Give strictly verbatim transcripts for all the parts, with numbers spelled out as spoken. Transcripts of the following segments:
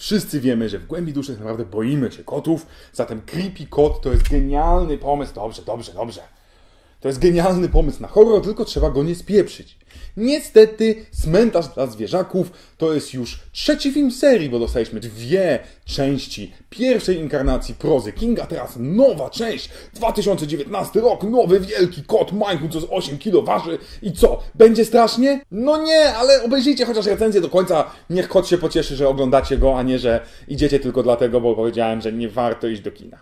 Wszyscy wiemy, że w głębi duszy tak naprawdę boimy się kotów, zatem Creepy Kot to jest genialny pomysł. Dobrze, dobrze, dobrze. To jest genialny pomysł na horror, tylko trzeba go nie spieprzyć. Niestety, Cmentarz dla zwierzaków to jest już trzeci film serii, bo dostaliśmy dwie części pierwszej inkarnacji prozy Kinga, teraz nowa część, dwa tysiące dziewiętnasty rok, nowy wielki kot Majku, co z osiem kilo waży i co, będzie strasznie? No nie, ale obejrzyjcie chociaż recenzję do końca, niech kot się pocieszy, że oglądacie go, a nie, że idziecie tylko dlatego, bo powiedziałem, że nie warto iść do kina.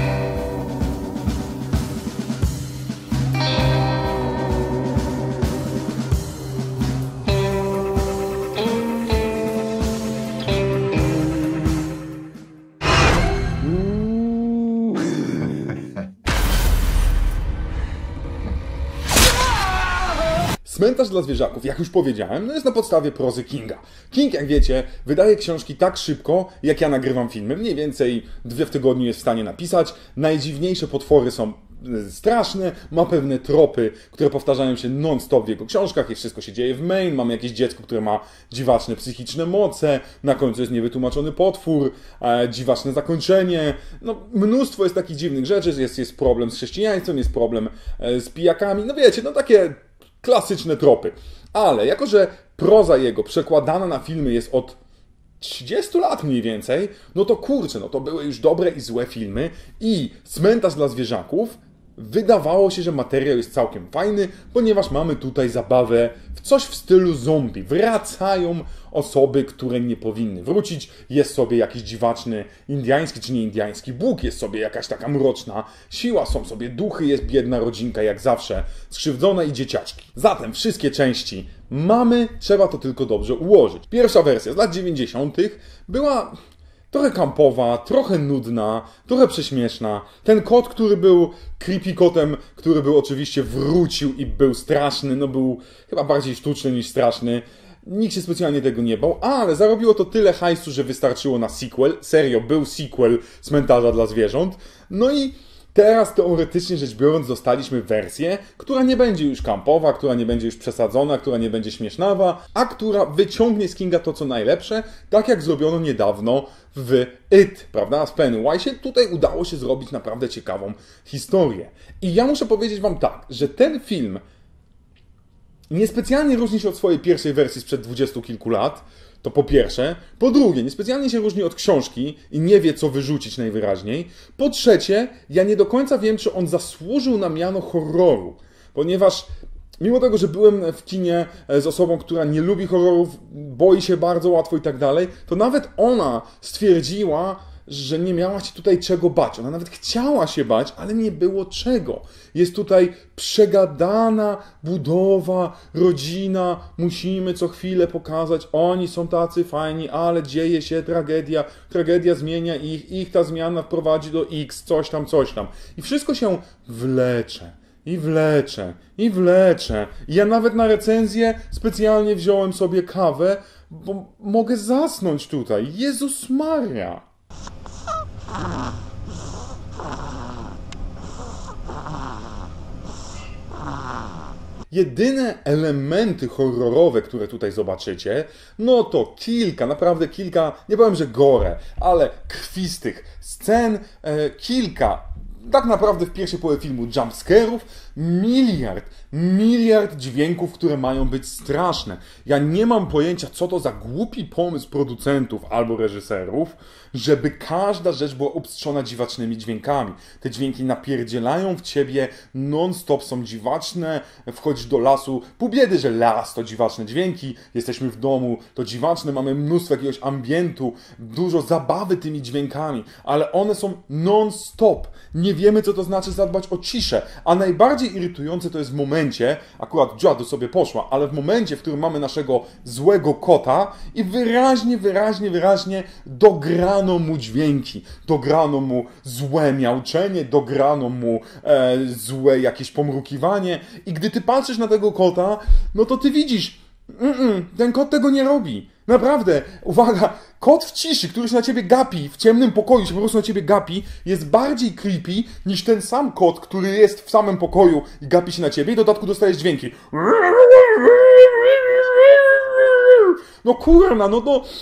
Cmentarz dla zwierzaków, jak już powiedziałem, no jest na podstawie prozy Kinga. King, jak wiecie, wydaje książki tak szybko, jak ja nagrywam filmy. Mniej więcej dwie w tygodniu jest w stanie napisać. Najdziwniejsze potwory są straszne, ma pewne tropy, które powtarzają się non-stop w jego książkach i wszystko się dzieje w Maine. Mamy jakieś dziecko, które ma dziwaczne psychiczne moce, na końcu jest niewytłumaczony potwór, e, dziwaczne zakończenie. No, mnóstwo jest takich dziwnych rzeczy, jest, jest problem z chrześcijaństwem, jest problem e, z pijakami, no wiecie, no takie klasyczne tropy. Ale jako, że proza jego przekładana na filmy jest od trzydziestu lat mniej więcej, no to kurczę, no to były już dobre i złe filmy i Cmentarz dla zwierzaków wydawało się, że materiał jest całkiem fajny, ponieważ mamy tutaj zabawę w coś w stylu zombie. Wracają osoby, które nie powinny wrócić. Jest sobie jakiś dziwaczny indyjski czy nie indyjski Bóg, jest sobie jakaś taka mroczna siła, są sobie duchy, jest biedna rodzinka jak zawsze, skrzywdzona i dzieciaczki. Zatem wszystkie części mamy, trzeba to tylko dobrze ułożyć. Pierwsza wersja z lat dziewięćdziesiątych była trochę kampowa, trochę nudna, trochę prześmieszna. Ten kot, który był creepy kotem, który był oczywiście wrócił i był straszny, no był chyba bardziej sztuczny niż straszny. Nikt się specjalnie tego nie bał, ale zarobiło to tyle hajsu, że wystarczyło na sequel. Serio, był sequel Cmentarza dla zwierząt. No i teraz teoretycznie rzecz biorąc dostaliśmy wersję, która nie będzie już kampowa, która nie będzie już przesadzona, która nie będzie śmiesznawa, a która wyciągnie z Kinga to co najlepsze, tak jak zrobiono niedawno w It, prawda? Z Pennywise'iem tutaj udało się zrobić naprawdę ciekawą historię. I ja muszę powiedzieć wam tak, że ten film niespecjalnie różni się od swojej pierwszej wersji sprzed dwudziestu kilku lat, to po pierwsze. Po drugie, niespecjalnie się różni od książki i nie wie, co wyrzucić najwyraźniej. Po trzecie, ja nie do końca wiem, czy on zasłużył na miano horroru, ponieważ mimo tego, że byłem w kinie z osobą, która nie lubi horrorów, boi się bardzo łatwo i tak dalej, to nawet ona stwierdziła, że nie miała się tutaj czego bać. Ona nawet chciała się bać, ale nie było czego. Jest tutaj przegadana budowa, rodzina, musimy co chwilę pokazać, oni są tacy fajni, ale dzieje się tragedia, tragedia zmienia ich, ich ta zmiana prowadzi do X, coś tam, coś tam. I wszystko się wlecze. I wlecze, i wlecze. I ja nawet na recenzję specjalnie wziąłem sobie kawę, bo mogę zasnąć tutaj. Jezus Maria! Jedyne elementy horrorowe, które tutaj zobaczycie, no to kilka, naprawdę kilka, nie powiem, że gore, ale krwistych scen, e, kilka, tak naprawdę w pierwszej połowie filmu jumpscare'ów, miliard, miliard dźwięków, które mają być straszne. Ja nie mam pojęcia, co to za głupi pomysł producentów albo reżyserów, żeby każda rzecz była obstrzona dziwacznymi dźwiękami. Te dźwięki napierdzielają w ciebie, non-stop są dziwaczne, wchodzisz do lasu, pół biedy, że las to dziwaczne dźwięki, jesteśmy w domu, to dziwaczne, mamy mnóstwo jakiegoś ambientu, dużo zabawy tymi dźwiękami, ale one są non-stop. Nie wiemy, co to znaczy zadbać o ciszę, a najbardziej irytujące to jest w momencie, akurat Jadu sobie poszła, ale w momencie, w którym mamy naszego złego kota i wyraźnie, wyraźnie, wyraźnie dograno mu dźwięki, dograno mu złe miauczenie, dograno mu e, złe jakieś pomrukiwanie i gdy ty patrzysz na tego kota, no to ty widzisz, mm-mm, ten kot tego nie robi. Naprawdę, uwaga, kot w ciszy, który się na ciebie gapi, w ciemnym pokoju się po prostu na ciebie gapi, jest bardziej creepy niż ten sam kot, który jest w samym pokoju i gapi się na ciebie i w dodatku dostajesz dźwięki. No kurna, no to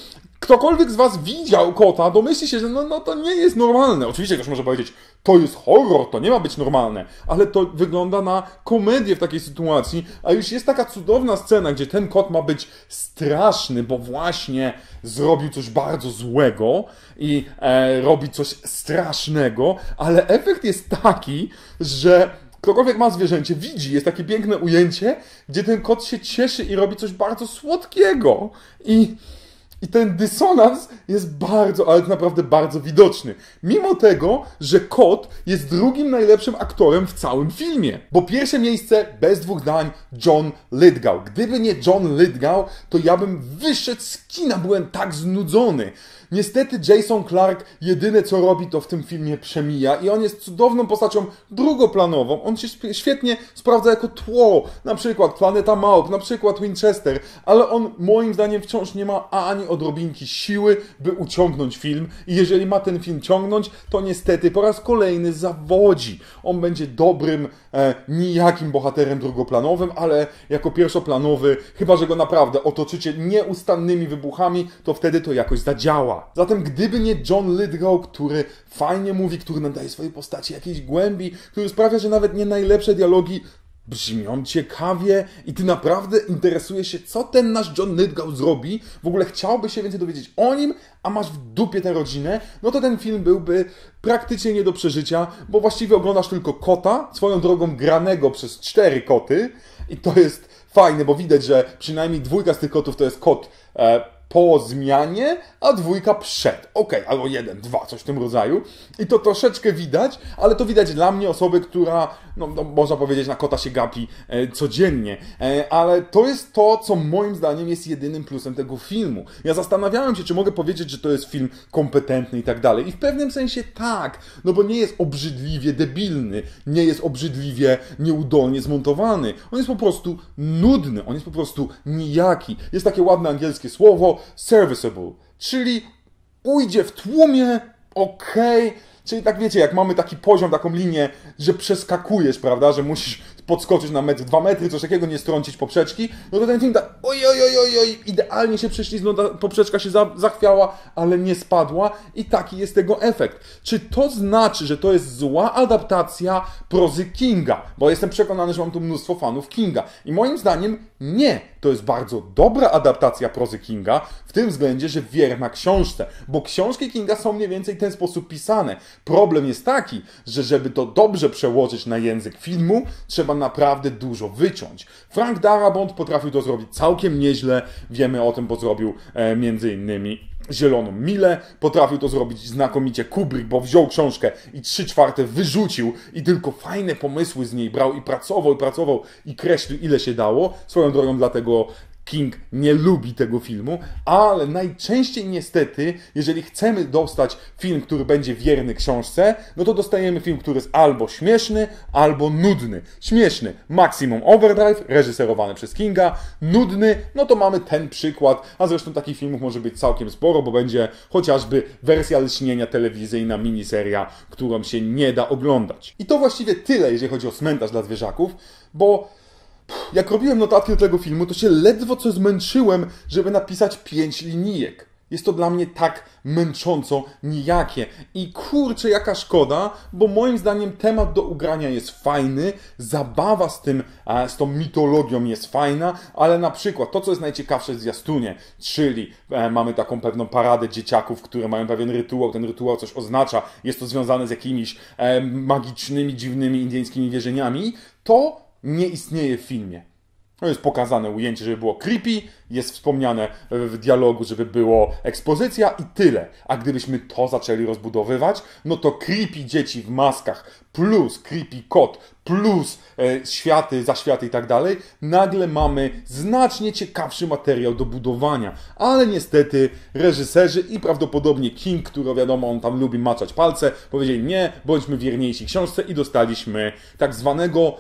ktokolwiek z was widział kota, domyśli się, że no, no to nie jest normalne. Oczywiście ktoś może powiedzieć, to jest horror, to nie ma być normalne, ale to wygląda na komedię w takiej sytuacji, a już jest taka cudowna scena, gdzie ten kot ma być straszny, bo właśnie zrobił coś bardzo złego i e, robi coś strasznego, ale efekt jest taki, że ktokolwiek ma zwierzęcie, widzi, jest takie piękne ujęcie, gdzie ten kot się cieszy i robi coś bardzo słodkiego. I, i ten dysonans jest bardzo, ale naprawdę bardzo widoczny. Mimo tego, że kot jest drugim najlepszym aktorem w całym filmie. Bo pierwsze miejsce, bez dwóch zdań, John Lithgow. Gdyby nie John Lithgow, to ja bym wyszedł z kina, byłem tak znudzony. Niestety Jason Clarke jedyne co robi, to w tym filmie przemija i on jest cudowną postacią drugoplanową. On się świetnie sprawdza jako tło, na przykład Planeta Małp, na przykład Winchester, ale on moim zdaniem wciąż nie ma ani odrobinki siły, by uciągnąć film i jeżeli ma ten film ciągnąć, to niestety po raz kolejny zawodzi. On będzie dobrym, e, nijakim bohaterem drugoplanowym, ale jako pierwszoplanowy, chyba że go naprawdę otoczycie nieustannymi wybuchami, to wtedy to jakoś zadziała. Zatem gdyby nie John Lithgow, który fajnie mówi, który nadaje swojej postaci jakiejś głębi, który sprawia, że nawet nie najlepsze dialogi brzmią ciekawie i ty naprawdę interesujesz się, co ten nasz John Lithgow zrobi, w ogóle chciałby się więcej dowiedzieć o nim, a masz w dupie tę rodzinę, no to ten film byłby praktycznie nie do przeżycia, bo właściwie oglądasz tylko kota, swoją drogą granego przez cztery koty i to jest fajne, bo widać, że przynajmniej dwójka z tych kotów to jest kot e, po zmianie, a dwójka przed. Okej, okay, albo jeden, dwa, coś w tym rodzaju. I to troszeczkę widać, ale to widać dla mnie, osoby, która, no, no można powiedzieć, na kota się gapi e, codziennie. E, ale to jest to, co moim zdaniem jest jedynym plusem tego filmu. Ja zastanawiałem się, czy mogę powiedzieć, że to jest film kompetentny i tak dalej. I w pewnym sensie tak, no bo nie jest obrzydliwie debilny, nie jest obrzydliwie nieudolnie zmontowany. On jest po prostu nudny, on jest po prostu nijaki. Jest takie ładne angielskie słowo, serviceable, czyli ujdzie w tłumie, okej, okay. Czyli tak wiecie, jak mamy taki poziom, taką linię, że przeskakujesz, prawda, że musisz podskoczyć na metr, dwa metry, coś takiego, nie strącić poprzeczki, no to ten film tak oj, oj, oj, oj, oj, idealnie się prześliznął, ta poprzeczka się za, zachwiała, ale nie spadła i taki jest tego efekt. Czy to znaczy, że to jest zła adaptacja prozy Kinga? Bo jestem przekonany, że mam tu mnóstwo fanów Kinga i moim zdaniem nie. To jest bardzo dobra adaptacja prozy Kinga w tym względzie, że wierna książce, bo książki Kinga są mniej więcej w ten sposób pisane. Problem jest taki, że żeby to dobrze przełożyć na język filmu, trzeba naprawdę dużo wyciąć. Frank Darabont potrafił to zrobić całkiem nieźle, wiemy o tym, bo zrobił e, między innymi Zieloną Milę, potrafił to zrobić znakomicie Kubrick, bo wziął książkę i trzy czwarte wyrzucił i tylko fajne pomysły z niej brał i pracował, i pracował i kreślił ile się dało. Swoją drogą dlatego King nie lubi tego filmu, ale najczęściej niestety, jeżeli chcemy dostać film, który będzie wierny książce, no to dostajemy film, który jest albo śmieszny, albo nudny. Śmieszny, Maximum Overdrive, reżyserowany przez Kinga, nudny, no to mamy ten przykład, a zresztą takich filmów może być całkiem sporo, bo będzie chociażby wersja lśnienia telewizyjna, miniseria, którą się nie da oglądać. I to właściwie tyle, jeżeli chodzi o Cmentarz dla zwierzaków, bo jak robiłem notatki do tego filmu, to się ledwo co zmęczyłem, żeby napisać pięć linijek. Jest to dla mnie tak męcząco nijakie. I kurczę, jaka szkoda, bo moim zdaniem temat do ugrania jest fajny, zabawa z tym, z tą mitologią jest fajna, ale na przykład to, co jest najciekawsze w zwiastunie, czyli e, mamy taką pewną paradę dzieciaków, które mają pewien rytuał, ten rytuał coś oznacza, jest to związane z jakimiś e, magicznymi, dziwnymi indyjskimi wierzeniami, to nie istnieje w filmie. To jest pokazane ujęcie, żeby było creepy, jest wspomniane w dialogu, żeby było ekspozycja i tyle. A gdybyśmy to zaczęli rozbudowywać, no to creepy dzieci w maskach, plus creepy kot, plus e, światy, zaświaty i tak dalej, nagle mamy znacznie ciekawszy materiał do budowania. Ale niestety reżyserzy i prawdopodobnie King, który wiadomo, on tam lubi maczać palce, powiedzieli nie, bądźmy wierniejsi książce i dostaliśmy tak zwanego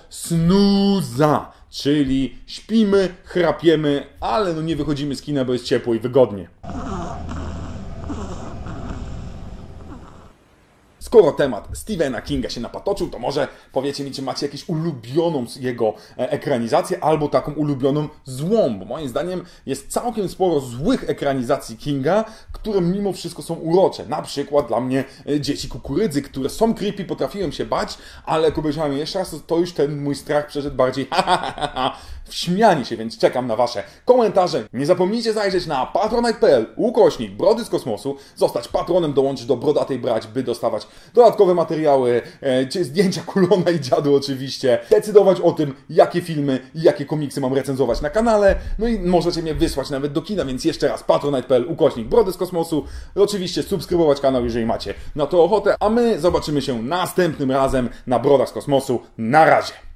snooza. Czyli śpimy, chrapiemy, ale no nie wychodzimy z kina, bo jest ciepło i wygodnie. skoro temat Stephena Kinga się napatoczył, to może powiecie mi, czy macie jakąś ulubioną jego ekranizację, albo taką ulubioną złą, bo moim zdaniem jest całkiem sporo złych ekranizacji Kinga, które mimo wszystko są urocze. Na przykład dla mnie Dzieci Kukurydzy, które są creepy, potrafiłem się bać, ale jak obejrzałem je jeszcze raz, to już ten mój strach przeszedł bardziej w śmianie się, więc czekam na wasze komentarze. Nie zapomnijcie zajrzeć na patronite kropka p l ukośnik Brody z Kosmosu, zostać patronem, dołączyć do Brodatej Brać, by dostawać dodatkowe materiały, e, zdjęcia Kulona i Dziadu oczywiście, decydować o tym, jakie filmy i jakie komiksy mam recenzować na kanale, no i możecie mnie wysłać nawet do kina, więc jeszcze raz patronite kropka p l ukośnik Brody z Kosmosu, oczywiście subskrybować kanał, jeżeli macie na to ochotę, a my zobaczymy się następnym razem na Brodach z Kosmosu. Na razie!